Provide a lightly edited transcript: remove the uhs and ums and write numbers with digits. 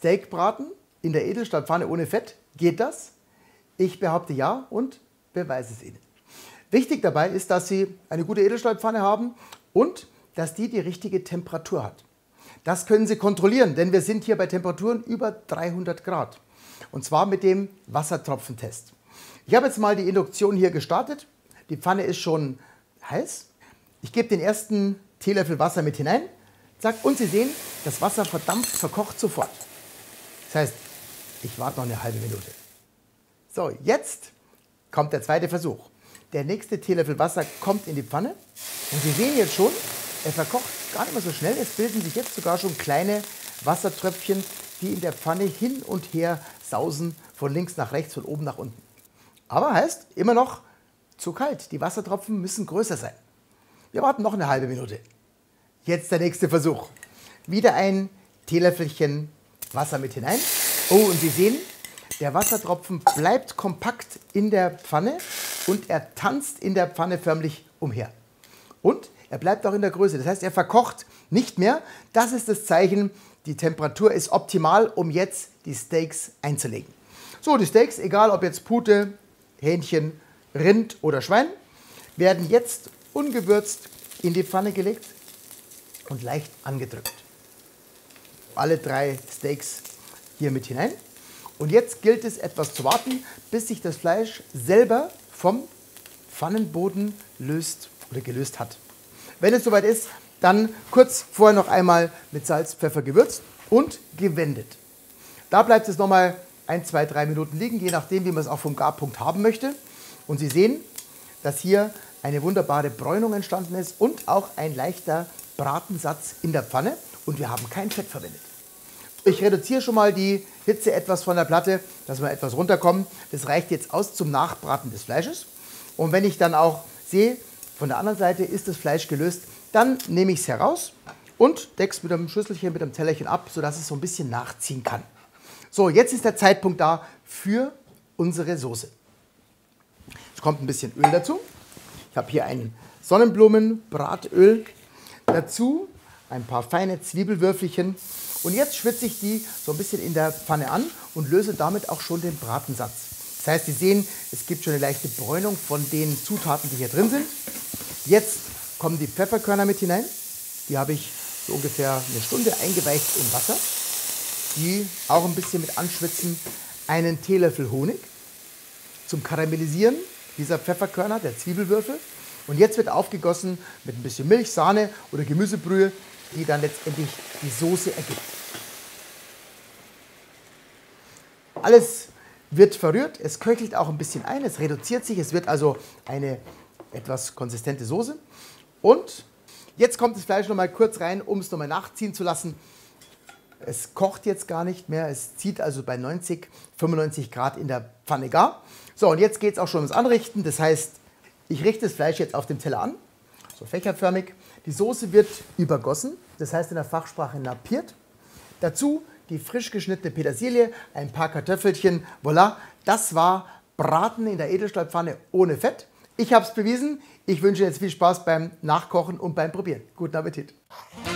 Steakbraten in der Edelstahlpfanne ohne Fett. Geht das? Ich behaupte ja und beweise es Ihnen. Wichtig dabei ist, dass Sie eine gute Edelstahlpfanne haben und dass die richtige Temperatur hat. Das können Sie kontrollieren, denn wir sind hier bei Temperaturen über 300 Grad. Und zwar mit dem Wassertropfentest. Ich habe jetzt mal die Induktion hier gestartet. Die Pfanne ist schon heiß. Ich gebe den ersten Teelöffel Wasser mit hinein. Zack, und Sie sehen, das Wasser verdampft, verkocht sofort. Das heißt, ich warte noch eine halbe Minute. So, jetzt kommt der zweite Versuch. Der nächste Teelöffel Wasser kommt in die Pfanne. Und Sie sehen jetzt schon, er verkocht gar nicht mehr so schnell. Es bilden sich jetzt sogar schon kleine Wassertröpfchen, die in der Pfanne hin und her sausen, von links nach rechts, von oben nach unten. Aber heißt immer noch zu kalt. Die Wassertropfen müssen größer sein. Wir warten noch eine halbe Minute. Jetzt der nächste Versuch. Wieder ein Teelöffelchen Wasser mit hinein. Oh, und Sie sehen, der Wassertropfen bleibt kompakt in der Pfanne und er tanzt in der Pfanne förmlich umher. Und er bleibt auch in der Größe. Das heißt, er verkocht nicht mehr. Das ist das Zeichen, die Temperatur ist optimal, um jetzt die Steaks einzulegen. So, die Steaks, egal ob jetzt Pute, Hähnchen, Rind oder Schwein, werden jetzt ungewürzt in die Pfanne gelegt und leicht angedrückt. Alle 3 Steaks hier mit hinein. Und jetzt gilt es etwas zu warten, bis sich das Fleisch selber vom Pfannenboden löst oder gelöst hat. Wenn es soweit ist, dann kurz vorher noch einmal mit Salz, Pfeffer gewürzt und gewendet. Da bleibt es nochmal 1, 2, 3 Minuten liegen, je nachdem, wie man es auch vom Garpunkt haben möchte. Und Sie sehen, dass hier eine wunderbare Bräunung entstanden ist und auch ein leichter Bratensatz in der Pfanne. Und wir haben kein Fett verwendet. Ich reduziere schon mal die Hitze etwas von der Platte, dass wir etwas runterkommen. Das reicht jetzt aus zum Nachbraten des Fleisches. Und wenn ich dann auch sehe, von der anderen Seite ist das Fleisch gelöst, dann nehme ich es heraus und decke es mit einem Schüsselchen, mit einem Tellerchen ab, sodass es so ein bisschen nachziehen kann. So, jetzt ist der Zeitpunkt da für unsere Soße. Es kommt ein bisschen Öl dazu. Ich habe hier ein Sonnenblumenbratöl. Dazu ein paar feine Zwiebelwürfelchen. Und jetzt schwitze ich die so ein bisschen in der Pfanne an und löse damit auch schon den Bratensatz. Das heißt, Sie sehen, es gibt schon eine leichte Bräunung von den Zutaten, die hier drin sind. Jetzt kommen die Pfefferkörner mit hinein. Die habe ich so ungefähr eine Stunde eingeweicht im Wasser. Die auch ein bisschen mit anschwitzen. Einen Teelöffel Honig zum Karamellisieren dieser Pfefferkörner, der Zwiebelwürfel. Und jetzt wird aufgegossen mit ein bisschen Milch, Sahne oder Gemüsebrühe, die dann letztendlich die Soße ergibt. Alles wird verrührt, es köchelt auch ein bisschen ein, es reduziert sich, es wird also eine etwas konsistente Soße. Und jetzt kommt das Fleisch noch mal kurz rein, um es noch mal nachziehen zu lassen. Es kocht jetzt gar nicht mehr, es zieht also bei 90, 95 Grad in der Pfanne gar. So, und jetzt geht es auch schon ums Anrichten, das heißt, ich richte das Fleisch jetzt auf dem Teller an, so fächerförmig. Die Soße wird übergossen, das heißt in der Fachsprache napiert. Dazu die frisch geschnittene Petersilie, ein paar Kartoffelchen, voilà. Das war Braten in der Edelstahlpfanne ohne Fett. Ich habe es bewiesen. Ich wünsche jetzt viel Spaß beim Nachkochen und beim Probieren. Guten Appetit!